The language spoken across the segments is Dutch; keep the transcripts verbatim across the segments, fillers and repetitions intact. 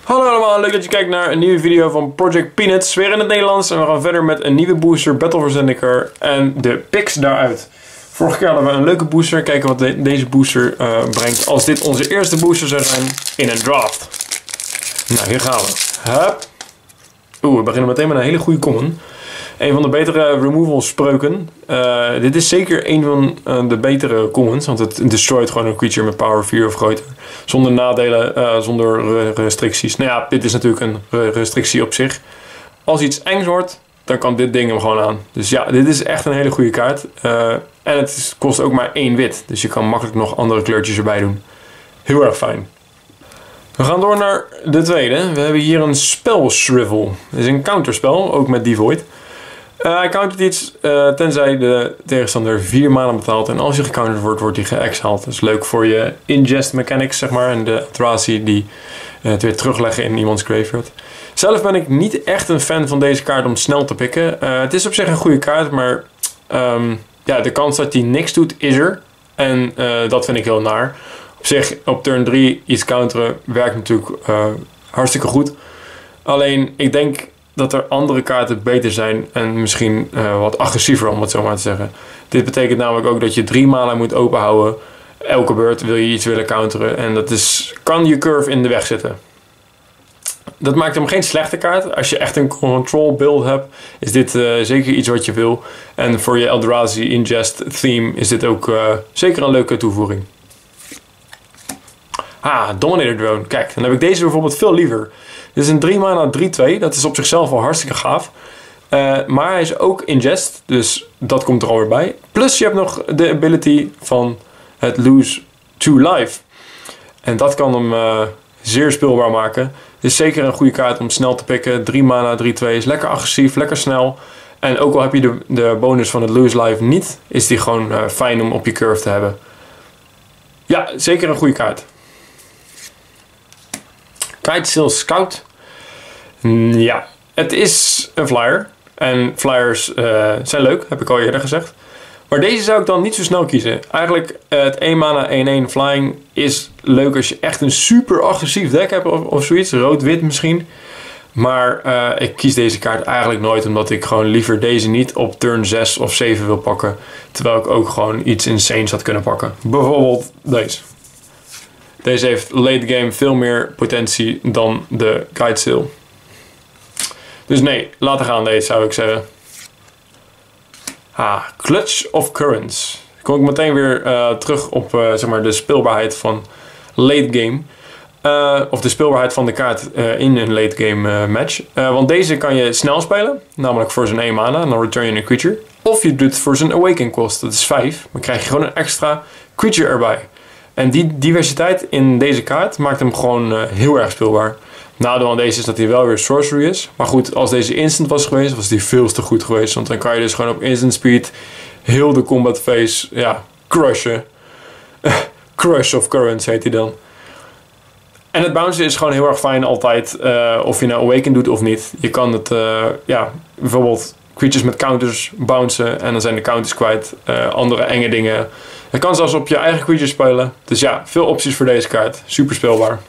Hallo allemaal, leuk dat je kijkt naar een nieuwe video van Project Peanuts. Weer in het Nederlands en we gaan verder met een nieuwe booster, Battle for Zendikar en de picks daaruit. Vorige keer hadden we een leuke booster, kijken wat de, deze booster uh, brengt als dit onze eerste booster zou zijn in een draft. Nou, hier gaan we. Hup. Oeh, we beginnen meteen met een hele goede common. Een van de betere removal spreuken. Uh, dit is zeker een van uh, de betere commons, want het destroyt gewoon een creature met power vier of groter. Zonder nadelen, uh, zonder restricties. Nou ja, dit is natuurlijk een restrictie op zich. Als iets engs wordt, dan kan dit ding hem gewoon aan. Dus ja, dit is echt een hele goede kaart. Uh, en het is, kost ook maar één wit. Dus je kan makkelijk nog andere kleurtjes erbij doen. Heel erg fijn. We gaan door naar de tweede. We hebben hier een Spell Shrivel. Dit is een counterspel, ook met Devoid. Uh, hij countert iets uh, tenzij de tegenstander vier mana betaalt. En als hij gecounterd wordt, wordt hij geexiled. Dat is leuk voor je ingest mechanics, zeg maar. En de alteratie die uh, het weer terugleggen in iemands graveyard. Zelf ben ik niet echt een fan van deze kaart om snel te pikken. Uh, het is op zich een goede kaart, maar um, ja, de kans dat hij niks doet is er. En uh, dat vind ik heel naar. Op zich, op turn drie iets counteren werkt natuurlijk uh, hartstikke goed. Alleen, ik denk dat er andere kaarten beter zijn en misschien uh, wat agressiever, om het zo maar te zeggen. Dit betekent namelijk ook dat je drie mana moet openhouden. Elke beurt wil je iets willen counteren en dat is, kan je curve in de weg zitten. Dat maakt hem geen slechte kaart. Als je echt een control build hebt, is dit uh, zeker iets wat je wil. En voor je Eldrazi Ingest theme is dit ook uh, zeker een leuke toevoeging. Ah, Dominator Drone. Kijk, dan heb ik deze bijvoorbeeld veel liever. Dit is een drie mana drie twee. Dat is op zichzelf al hartstikke gaaf. Uh, maar hij is ook ingest. Dus dat komt er alweer bij. Plus je hebt nog de ability van het lose two life. En dat kan hem uh, zeer speelbaar maken. Het is zeker een goede kaart om snel te pikken. drie mana drie twee is lekker agressief, lekker snel. En ook al heb je de, de bonus van het lose life niet, is die gewoon uh, fijn om op je curve te hebben. Ja, zeker een goede kaart. Kitesail Scout. Ja, het is een flyer. En flyers uh, zijn leuk, heb ik al eerder gezegd. Maar deze zou ik dan niet zo snel kiezen. Eigenlijk uh, het één mana één één flying is leuk als je echt een super agressief deck hebt of, of zoiets. Rood-wit misschien. Maar uh, ik kies deze kaart eigenlijk nooit, omdat ik gewoon liever deze niet op turn zes of zeven wil pakken. Terwijl ik ook gewoon iets insanes had kunnen pakken. Bijvoorbeeld deze. Deze heeft late game veel meer potentie dan de Kitesail. Dus nee, laten gaan deze, zou ik zeggen. Ah, Clutch of Currents. Dan kom ik meteen weer uh, terug op uh, zeg maar de speelbaarheid van late game. Uh, of de speelbaarheid van de kaart uh, in een late game uh, match. Uh, want deze kan je snel spelen, namelijk voor zijn één mana, en dan return je een creature. Of je doet het voor zijn awaken cost, dat is vijf. Dan krijg je gewoon een extra creature erbij. En die diversiteit in deze kaart maakt hem gewoon uh, heel erg speelbaar. Nadeel aan deze is dat hij wel weer sorcery is. Maar goed, als deze instant was geweest, was die veel te goed geweest. Want dan kan je dus gewoon op instant speed heel de combat phase, ja, crushen. Crush of Currents heet hij dan. En het bouncen is gewoon heel erg fijn altijd, uh, of je nou awaken doet of niet. Je kan het, uh, ja, bijvoorbeeld creatures met counters bouncen en dan zijn de counters kwijt. Uh, andere enge dingen. Je kan zelfs op je eigen creatures spelen. Dus ja, veel opties voor deze kaart. Super speelbaar.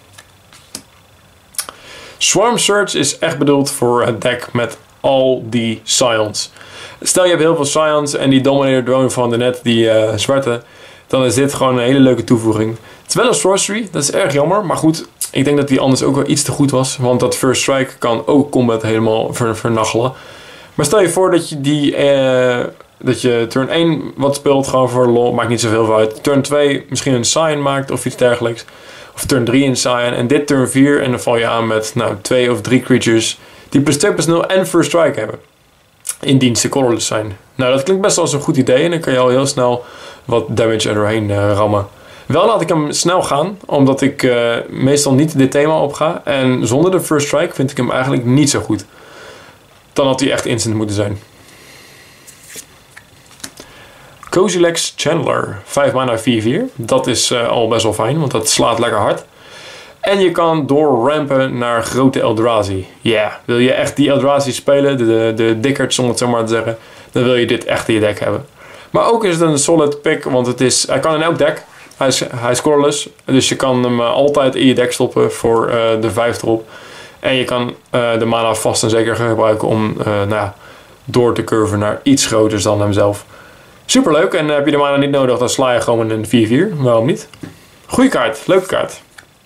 Swarm Surge is echt bedoeld voor het deck met al die Scions. Stel je hebt heel veel Scions en die Dominator Drone van de net, die uh, zwarte. Dan is dit gewoon een hele leuke toevoeging. Het is wel een sorcery, dat is erg jammer. Maar goed, ik denk dat die anders ook wel iets te goed was. Want dat First Strike kan ook combat helemaal ver vernachelen. Maar stel je voor dat je die... Uh, dat je turn één wat speelt, gewoon voor lol, maakt niet zoveel uit. Turn twee misschien een Scion maakt of iets dergelijks. Of turn drie een Scion. En dit turn vier en dan val je aan met nou, twee of drie creatures die plus twee plus nul en First Strike hebben. Indien ze colorless zijn. Nou, dat klinkt best wel als een goed idee. En dan kan je al heel snel wat damage er doorheen uh, rammen. Wel laat ik hem snel gaan, omdat ik uh, meestal niet dit thema opga. En zonder de First Strike vind ik hem eigenlijk niet zo goed. Dan had hij echt instant moeten zijn. Kozilek's Channeler, vijf mana vier vier. Dat is uh, al best wel fijn, want dat slaat lekker hard. En je kan doorrampen naar grote Eldrazi. Ja, yeah. Wil je echt die Eldrazi spelen, de, de, de dikkerts om het zo maar te zeggen, dan wil je dit echt in je deck hebben. Maar ook is het een solid pick, want het is, hij kan in elk deck. Hij is, hij is colorless, dus je kan hem uh, altijd in je deck stoppen voor uh, de vijf erop. En je kan uh, de mana vast en zeker gebruiken om uh, nou ja, door te curven naar iets groters dan hemzelf. Superleuk. En uh, heb je de mana niet nodig, dan sla je gewoon een vier vier. Waarom niet? Goeie kaart. Leuke kaart.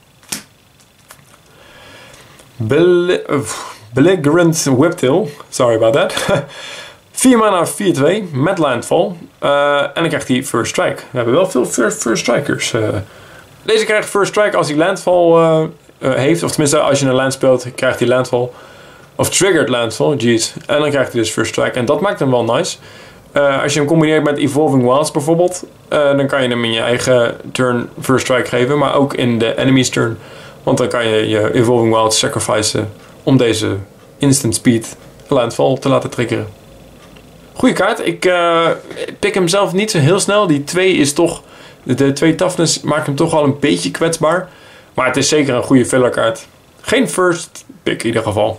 Belligerent Whiptail. Sorry about that. vier mana, vier twee met landfall. Uh, en dan krijgt hij first strike. We hebben wel veel first, first strikers. Uh, deze krijgt first strike als hij landfall uh, uh, heeft. Of tenminste, als je een land speelt, krijgt hij landfall. Of triggered landfall, jeez. En dan krijgt hij dus first strike. En dat maakt hem wel nice. Uh, als je hem combineert met Evolving Wilds bijvoorbeeld, uh, dan kan je hem in je eigen turn first strike geven. Maar ook in de enemy's turn. Want dan kan je je Evolving Wilds sacrificen om deze instant speed landfall te laten triggeren. Goeie kaart. Ik uh, pik hem zelf niet zo heel snel. Die twee is toch... De twee toughness maakt hem toch wel een beetje kwetsbaar. Maar het is zeker een goede filler kaart. Geen first pick in ieder geval.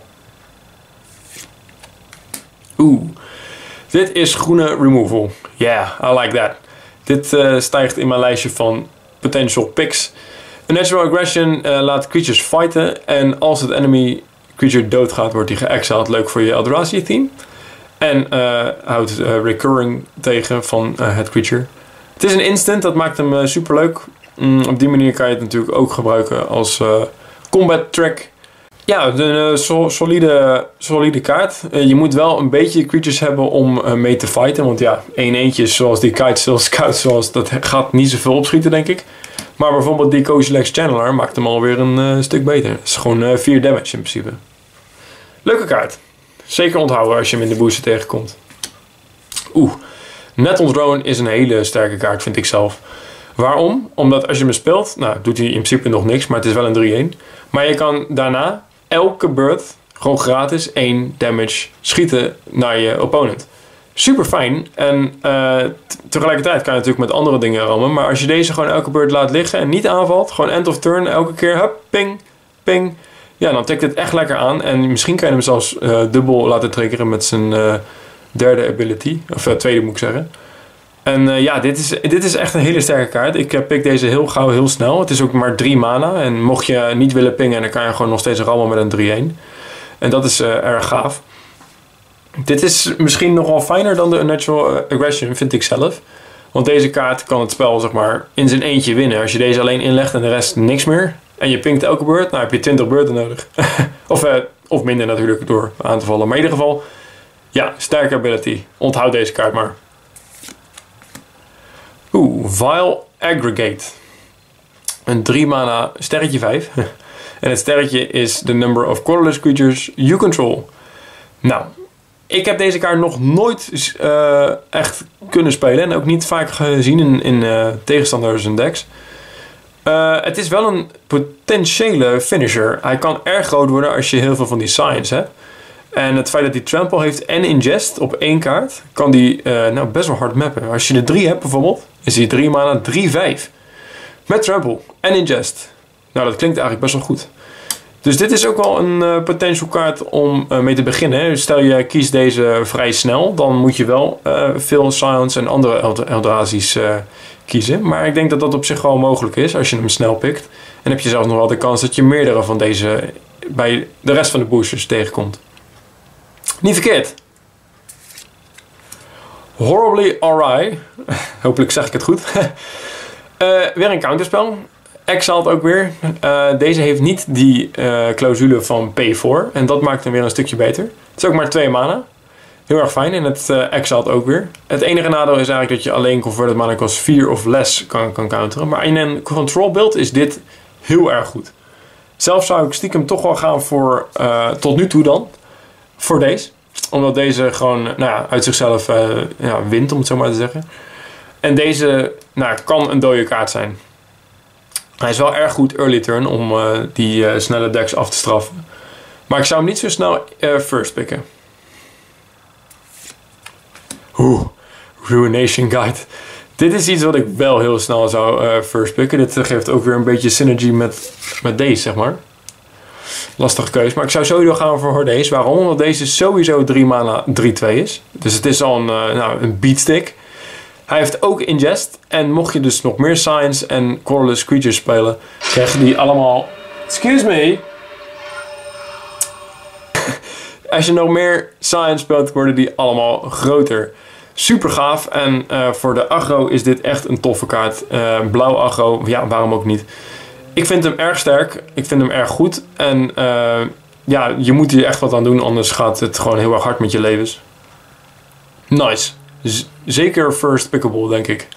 Oeh. Dit is groene removal. Yeah, I like that. Dit uh, stijgt in mijn lijstje van potential picks. A natural aggression uh, laat creatures fighten. En als het enemy creature doodgaat, wordt hij geëxiled. Leuk voor je Eldrazi theme. En uh, houdt uh, recurring tegen van uh, het creature. Het is een instant, dat maakt hem uh, super leuk. Mm, op die manier kan je het natuurlijk ook gebruiken als uh, combat track. Ja, een uh, so solide, solide kaart. Uh, je moet wel een beetje creatures hebben om uh, mee te fighten. Want ja, één eentjes zoals die Kitesail Scout, zoals, dat gaat niet zoveel opschieten denk ik. Maar bijvoorbeeld die Kozilek's Channeler maakt hem alweer een uh, stuk beter. Het is gewoon uh, vier damage in principe. Leuke kaart. Zeker onthouden als je hem in de booster tegenkomt. Oeh. Nettles Drone is een hele sterke kaart, vind ik zelf. Waarom? Omdat als je hem speelt, nou doet hij in principe nog niks, maar het is wel een drie een. Maar je kan daarna elke beurt gewoon gratis één damage schieten naar je opponent. Super fijn. En uh, tegelijkertijd kan je natuurlijk met andere dingen rammen. Maar als je deze gewoon elke beurt laat liggen en niet aanvalt, gewoon end of turn, elke keer, hup, ping, ping. Ja, dan tikt het echt lekker aan. En misschien kan je hem zelfs uh, dubbel laten triggeren met zijn uh, derde ability. Of uh, tweede moet ik zeggen. En uh, ja, dit is, dit is echt een hele sterke kaart. Ik uh, pik deze heel gauw, heel snel. Het is ook maar drie mana. En mocht je niet willen pingen, dan kan je gewoon nog steeds rammen met een drie een. En dat is uh, erg gaaf. Dit is misschien nog wel fijner dan de Unnatural Aggression, vind ik zelf. Want deze kaart kan het spel zeg maar in zijn eentje winnen. Als je deze alleen inlegt en de rest niks meer. En je pinkt elke beurt, nou heb je twintig beurten nodig. of, uh, of minder natuurlijk door aan te vallen. Maar in ieder geval, ja, sterke ability. Onthoud deze kaart maar. Oeh, Vile Aggregate. Een drie mana sterretje vijf. En het sterretje is the number of colorless creatures you control. Nou, ik heb deze kaart nog nooit uh, echt kunnen spelen. En ook niet vaak gezien in, in uh, tegenstanders en decks. Uh, het is wel een potentiële finisher. Hij kan erg groot worden als je heel veel van die signs hebt. En het feit dat hij trample heeft en ingest op één kaart, kan die uh, nou best wel hard mappen. Als je er drie hebt bijvoorbeeld, is die drie mana drie vijf. Met trample en ingest. Nou, dat klinkt eigenlijk best wel goed. Dus dit is ook wel een uh, potential kaart om uh, mee te beginnen. Hè. Stel je kiest deze vrij snel, dan moet je wel uh, veel Scions en andere Eldrazi's uh, kiezen. Maar ik denk dat dat op zich wel mogelijk is als je hem snel pikt. En heb je zelfs nog wel de kans dat je meerdere van deze bij de rest van de boosters tegenkomt. Niet verkeerd. Horribly Awry. Hopelijk zeg ik het goed. uh, weer een counterspel. Exiled ook weer. Uh, deze heeft niet die uh, clausule van Pay four. En dat maakt hem weer een stukje beter. Het is ook maar twee mana. Heel erg fijn. En het uh, Exiled ook weer. Het enige nadeel is eigenlijk dat je alleen Converted Mana Cost vier of less kan, kan counteren. Maar in een control build is dit heel erg goed. Zelf zou ik stiekem toch wel gaan voor, uh, tot nu toe dan, voor deze. Omdat deze gewoon nou ja, uit zichzelf uh, ja, wint, om het zo maar te zeggen. En deze nou, kan een dode kaart zijn. Hij is wel erg goed early turn om uh, die uh, snelle decks af te straffen. Maar ik zou hem niet zo snel uh, first picken. Oeh, Ruination Guide. Dit is iets wat ik wel heel snel zou uh, first picken. Dit geeft ook weer een beetje synergy met, met deze, zeg maar. Lastige keuze, maar ik zou sowieso gaan voor deze. Waarom? Omdat deze sowieso drie mana drie twee is. Dus het is al een, uh, nou, een beatstick. Hij heeft ook ingest. En mocht je dus nog meer signs en colorless creatures spelen, krijg je die allemaal... Excuse me. Als je nog meer Science speelt, worden die allemaal groter. Super gaaf. En uh, voor de aggro is dit echt een toffe kaart. Uh, blauw aggro, ja, waarom ook niet. Ik vind hem erg sterk. Ik vind hem erg goed. En uh, ja, je moet hier echt wat aan doen, anders gaat het gewoon heel erg hard met je levens. Nice. Z zeker first pickable, denk ik.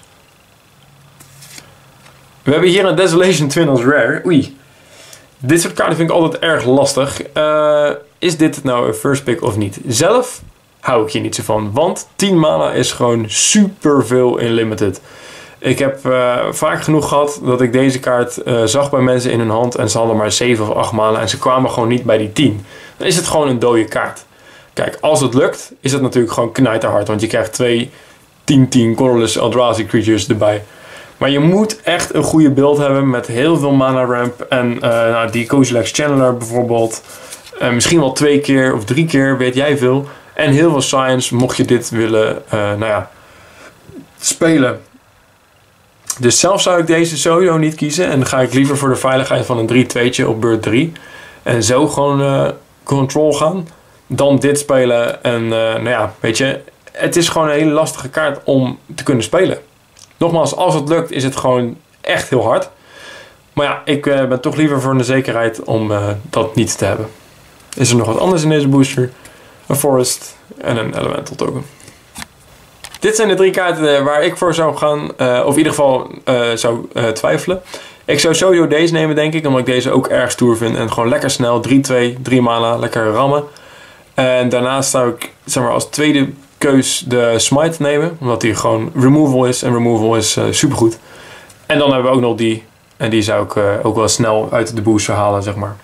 We hebben hier een Desolation Twin als rare. Oei. Dit soort kaarten vind ik altijd erg lastig. Uh, is dit nou een first pick of niet? Zelf hou ik hier niet zo van. Want tien mana is gewoon super veel in limited. Ik heb uh, vaak genoeg gehad dat ik deze kaart uh, zag bij mensen in hun hand. En ze hadden maar zeven of acht mana. En ze kwamen gewoon niet bij die tien. Dan is het gewoon een dode kaart. Kijk, als het lukt, is het natuurlijk gewoon knijterhard. Want je krijgt twee tien tien colorless Eldrazi creatures erbij. Maar je moet echt een goede build hebben met heel veel mana ramp. En uh, nou, die Kozilek's Channeler bijvoorbeeld. Uh, misschien wel twee keer of drie keer, weet jij veel. En heel veel Science, mocht je dit willen uh, nou ja, spelen. Dus zelf zou ik deze sowieso niet kiezen. En dan ga ik liever voor de veiligheid van een drie tweetje op beurt drie. En zo gewoon uh, control gaan. Dan dit spelen. En uh, nou ja, weet je. Het is gewoon een hele lastige kaart om te kunnen spelen. Nogmaals, als het lukt is het gewoon echt heel hard. Maar ja, ik uh, ben toch liever voor de zekerheid om uh, dat niet te hebben. Is er nog wat anders in deze booster? Een Forest en een Elemental token. Dit zijn de drie kaarten waar ik voor zou gaan. Uh, of in ieder geval uh, zou uh, twijfelen. Ik zou sowieso deze nemen, denk ik. Omdat ik deze ook erg stoer vind. En gewoon lekker snel. drie twee, drie mana. Lekker rammen. En daarnaast zou ik, zeg maar, als tweede keus de Smite nemen. Omdat die gewoon removal is. En removal is uh, supergoed. En dan hebben we ook nog die. En die zou ik uh, ook wel snel uit de booster halen, zeg maar.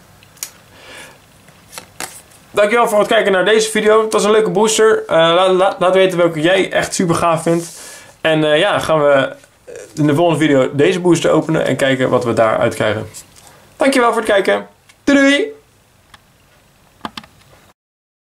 Dankjewel voor het kijken naar deze video. Het was een leuke booster. Uh, laat, laat, laat weten welke jij echt super gaaf vindt. En uh, ja, gaan we in de volgende video deze booster openen. En kijken wat we daaruit krijgen. Dankjewel voor het kijken. Doei doei!